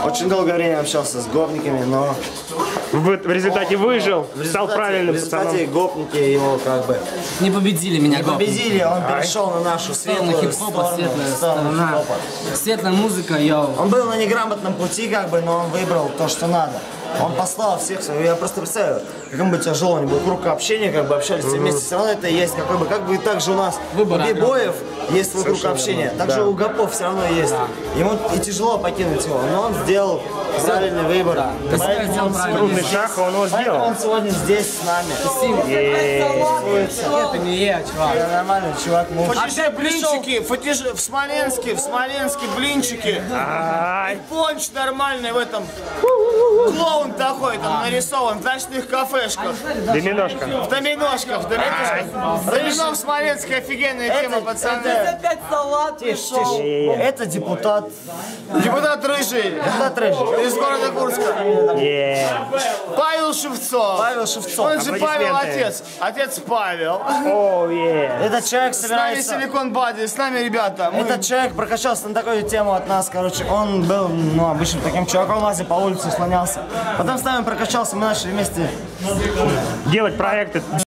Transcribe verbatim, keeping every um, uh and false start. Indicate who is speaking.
Speaker 1: Очень долгое время общался с гопниками, но...
Speaker 2: В, в результате выжил,
Speaker 1: в результате,
Speaker 2: стал правильным
Speaker 1: в результате
Speaker 2: пацаном.
Speaker 1: гопники его как бы...
Speaker 3: Не победили меня,
Speaker 1: Не
Speaker 3: гопники.
Speaker 1: победили, он перешел на нашу светлую
Speaker 3: хип-хопа,
Speaker 1: сторону,
Speaker 3: светлая
Speaker 1: сторону
Speaker 3: сторона.
Speaker 1: хип-хопа.
Speaker 3: Светлая музыка, йоу.
Speaker 1: Он был на неграмотном пути, как бы, но он выбрал то, что надо. Он послал всех своих. Я просто представляю, как ему бы тяжело, они бы круг общения, как бы общались все вместе. Все равно это есть, какой бы, как бы так же у нас
Speaker 3: Выбор
Speaker 1: у бибоев есть свой круг общения. Так же у гопов все равно есть. Ему и тяжело покинуть его, но он сделал правильный выбор. Поэтому он
Speaker 2: Трудный шаг, он его
Speaker 1: Поэтому
Speaker 2: сделал.
Speaker 1: он сегодня здесь с нами.
Speaker 3: Это не я, чувак.
Speaker 1: Я нормальный чувак. Мы
Speaker 4: Фатише блинчики, фатише в Смоленске, в Смоленске блинчики.
Speaker 2: Ай,
Speaker 4: Понч нормальный в этом. Клоун такой там нарисован в ночных кафешках.
Speaker 2: доминошка.
Speaker 4: В доминошках, в доминошках. Домино в Смоленске офигенная тема, пацаны.
Speaker 5: Опять салат
Speaker 1: Тише,
Speaker 5: пришел.
Speaker 1: тише. Это депутат.
Speaker 4: Депутат Рыжий
Speaker 1: Депутат Рыжий.
Speaker 4: из города Курска.
Speaker 2: Е.
Speaker 4: Павел Шевцов.
Speaker 1: Павел Шевцов.
Speaker 4: Он же Павел
Speaker 2: Аплодисменты.
Speaker 4: отец. Отец Павел.
Speaker 2: О, е.
Speaker 1: Этот человек
Speaker 4: С нами
Speaker 1: собирается...
Speaker 4: Силикон Бади, с нами ребята. Мы-
Speaker 1: Этот человек прокачался на такую тему от нас, короче, он был, ну, обычным таким чуваком, лазил по улице, слонялся. Потом с нами прокачался, мы начали вместе
Speaker 2: Делать проекты.